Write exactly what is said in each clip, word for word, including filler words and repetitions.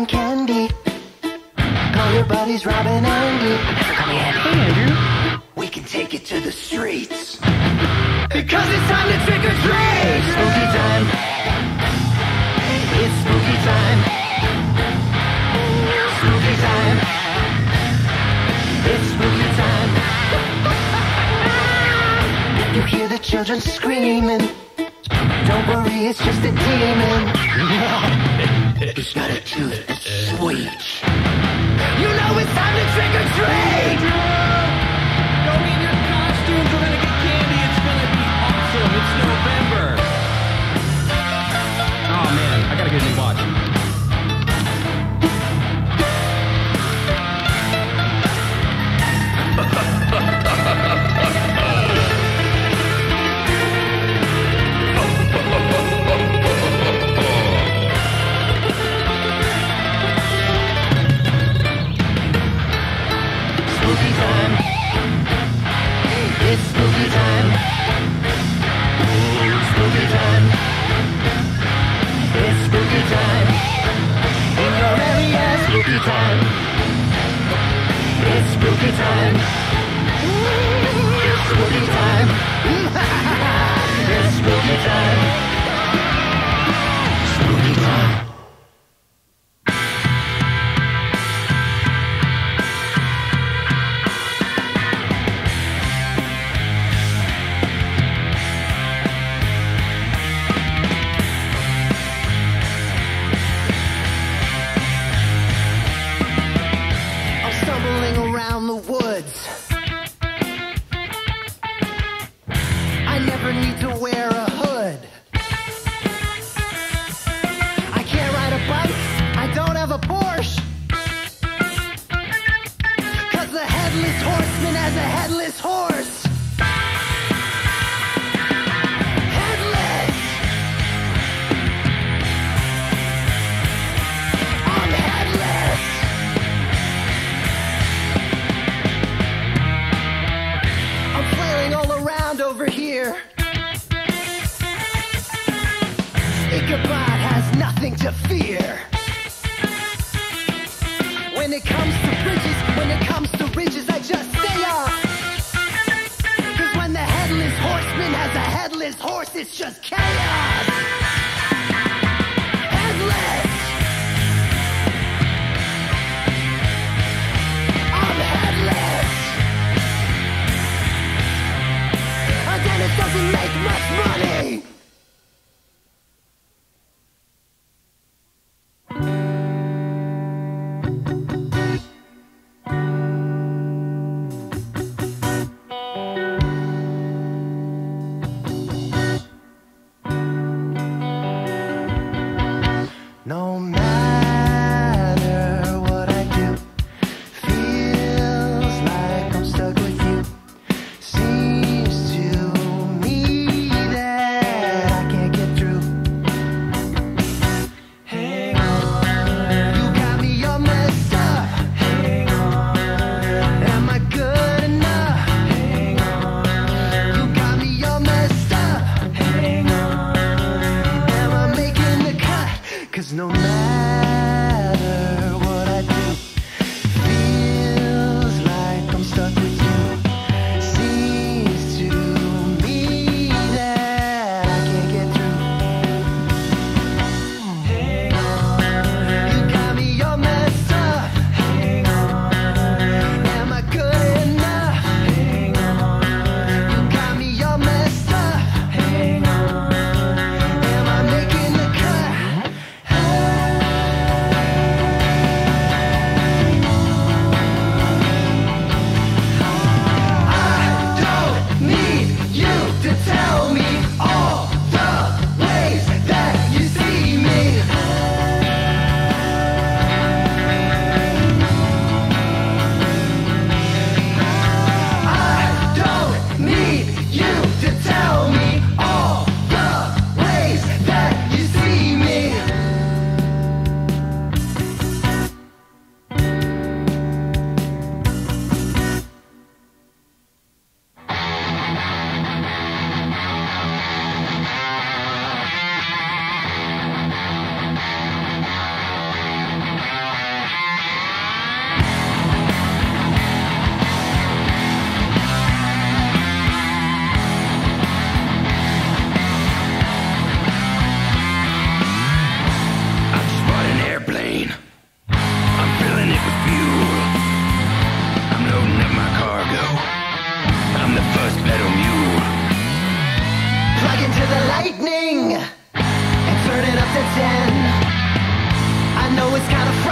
getting candy. Call your buddies Rob and Andy. Call me Andy. Hey, Andrew. We can take it to the streets. Because it's time to trick or treat. Spooky time. It's spooky time. Spooky time. It's spooky time. You hear the children screaming. Don't worry, it's just a demon. He's got a tooth that's sweet. You know it's time to trick or treat. Go in your costumes, we're gonna get candy. It's gonna be awesome. It's November. Oh man, I gotta get a new watch. Spooky time. It's spooky time. Spooky time. It's spooky time. In your area, spooky time. It's spooky time. It's spooky time. It's spooky time. Spooky time. Around the woods, I never need to wear a hood. I can't ride a bike, I don't have a Porsche, 'cause the headless horseman has a headless horse. Headless. I'm headless. All around over here. Ichabod has nothing to fear. When it comes to bridges, when it comes to ridges, I just stay off. 'Cause when the headless horseman has a headless horse, it's just chaos. Headless. I'm headless. It doesn't make much money. No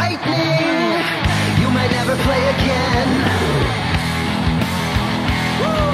lightning, you might never play again. Woo!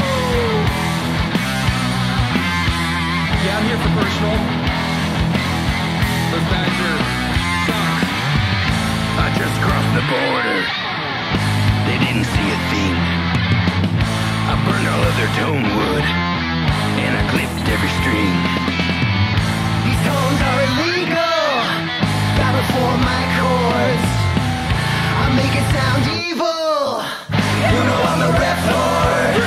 Yeah, I'm here for personal. Those guys are sucks. I just crossed the border. They didn't see a thing. I burned all of their tone wood, and I clipped every string. These tones are illegal, gotta form my chords. I make it sound evil, you know I'm the Riff Lord.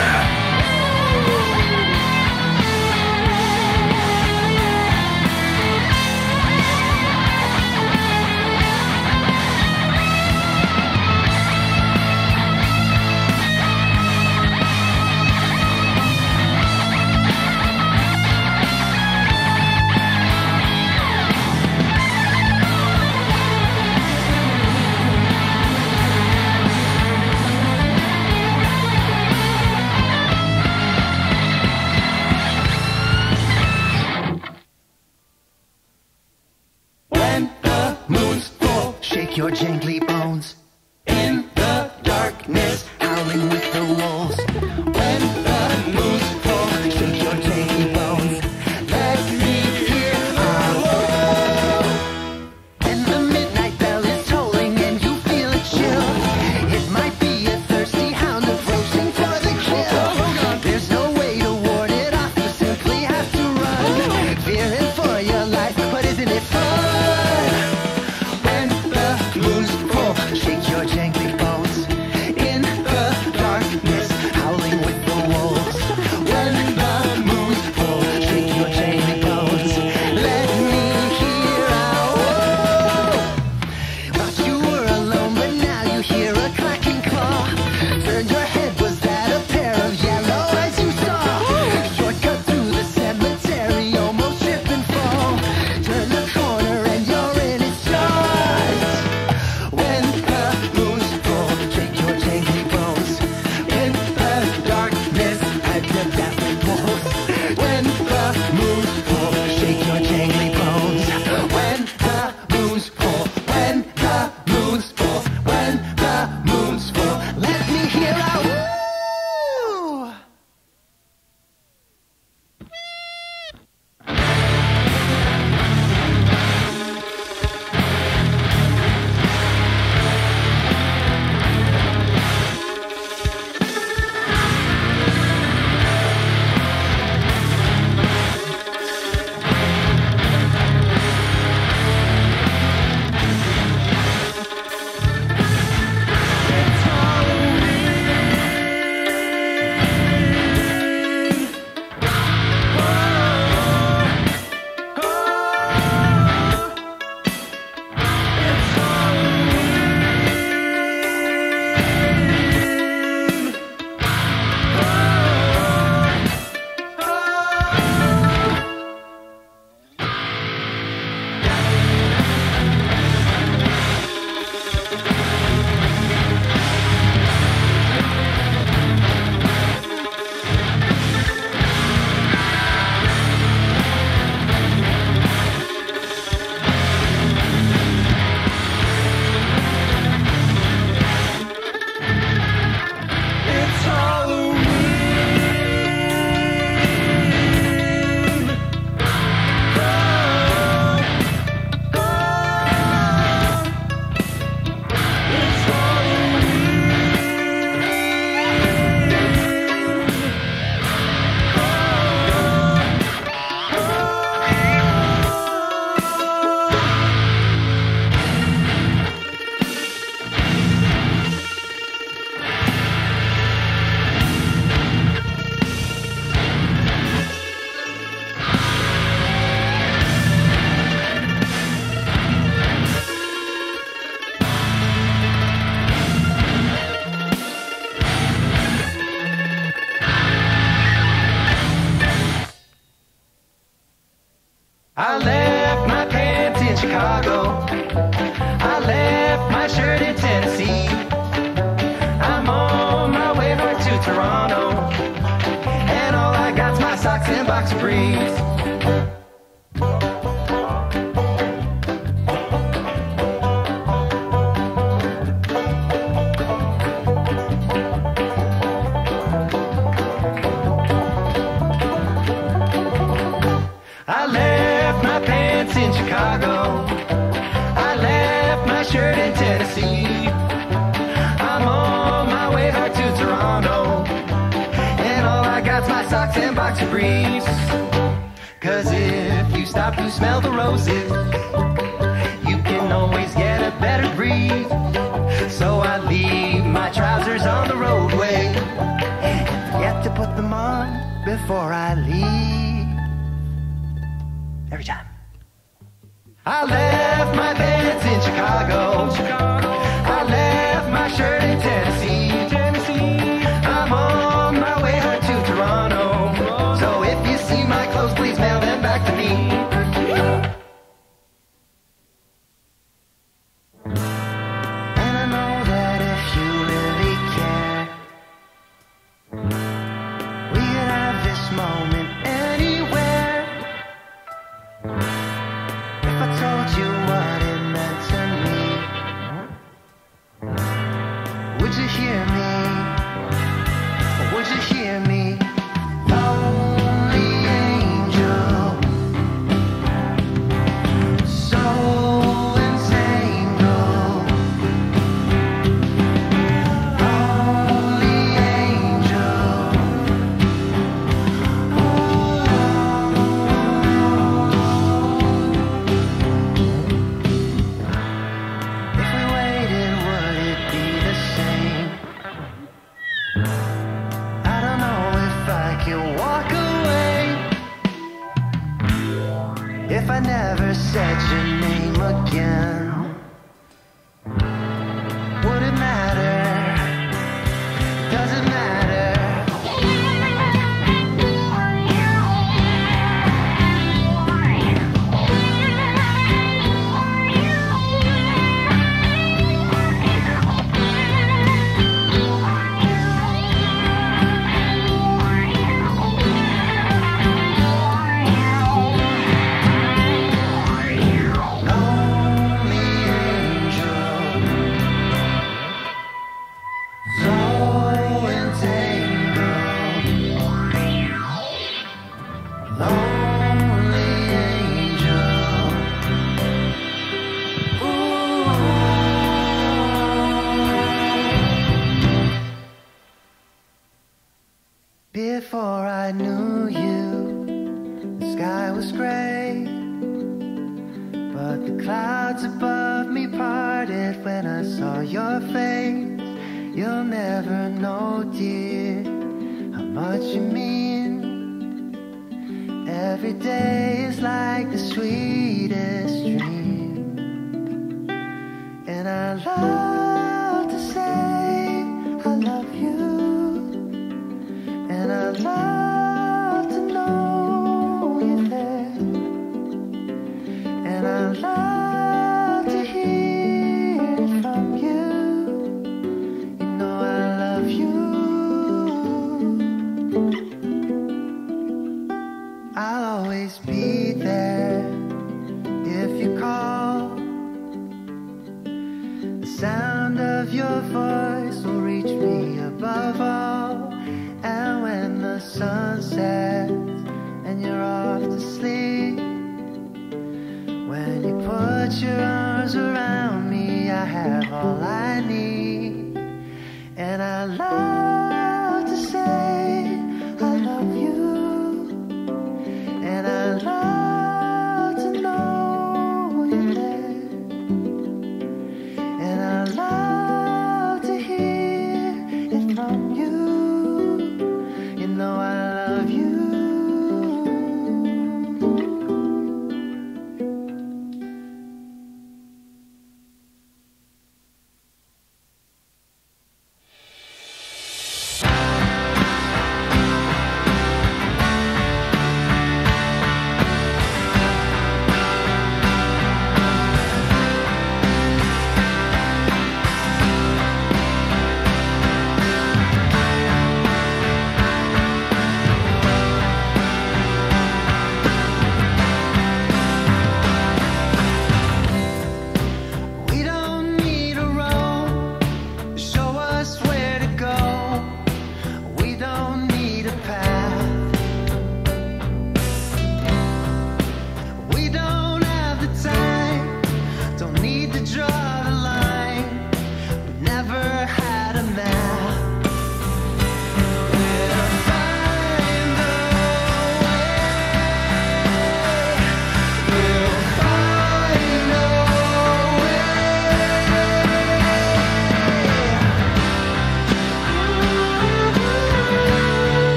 Your jangly bones in the darkness, howling with the wolves. When the moon's full, shake your jangly bones. Let me hear a whoa. And the midnight bell is tolling, and you feel a chill. It might be a thirsty hound approaching for the kill. There's no way to ward it off, you simply have to run, fearing for your life. But isn't it fun? Shake your jangly bones in the darkness, howling with the wolves. When the moon's full, shake your jangly bones. Let me hear a whoa. Thought you were alone, but now you hear a clacking claw. Turned your head, was that a pair of yellow eyes you saw? Shortcut through the cemetery, almost trip and fall. Turn the corner and you're in its jaws. When I left my pants in Chicago, I left my shirt in Tennessee, I'm on my way back to Toronto, and all I got's my socks and boxer briefs. Tennessee. I'm on my way back to Toronto, and all I got's my socks and boxer briefs. Cause if you stop to smell the roses, you can always get a better breeze. So I leave my trousers on the roadway and forget to put them on before I leave. Every time. I left my pants in Chicago. I left my shirt in Tennessee. Tennessee. I'm on my way back to Toronto. So if you see my clothes, please mail them back to me. And I know that if you really care, we could have this moment anywhere. If I told you what it meant to me, would you hear me? Or would you hear me? Lonely angel, so entangled. Lonely angel, if we waited, would it be the same? I don't know if I can walk away if I never said your name again. Would it matter? Does it matter? Lonely angel, so entangled. Lonely angel, ooh. Before I knew you, the sky was gray, but the clouds above me parted when I saw your face. You'll never know, dear, how much you mean. Every day is like the sweetest dream, and I love to say I love you, and I love to know you're there, and I love to hear it from you. You know I love you. I'll always be there if you call. The sound of your voice will reach me above all. And when the sun sets and you're off to sleep, when you put your arms around me, I have all I need. And I love to say I love you, and I love to know you're there, and I love to hear it from you. You know I love you.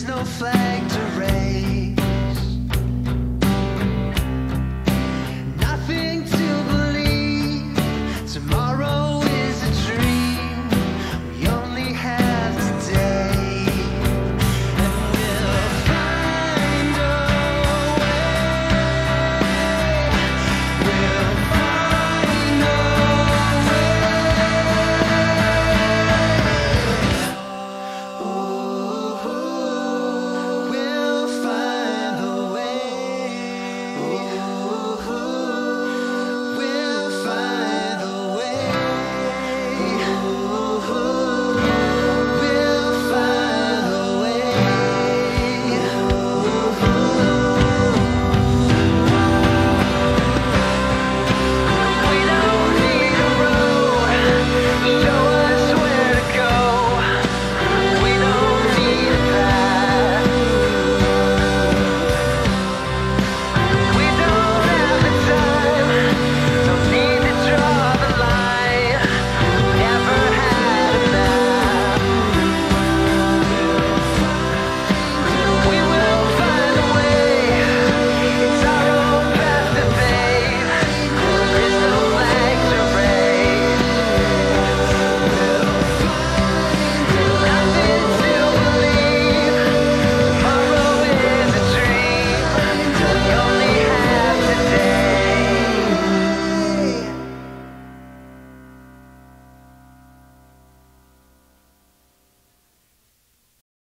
There's no flag to